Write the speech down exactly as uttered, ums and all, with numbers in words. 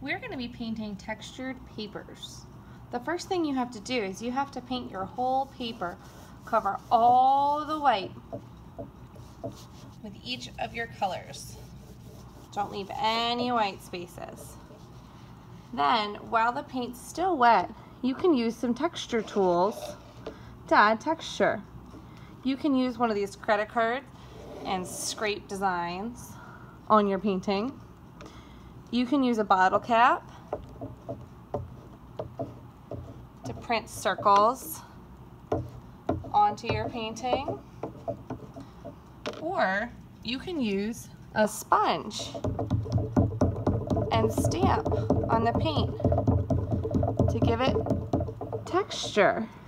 we're going to be painting textured papers. The first thing you have to do is you have to paint your whole paper, cover all the white with each of your colors. Don't leave any white spaces. Then, while the paint's still wet, you can use some texture tools to add texture. You can use one of these credit cards and scrape designs on your painting. You can use a bottle cap to print circles onto your painting. Or you can use a sponge and stamp on the paint to give it texture.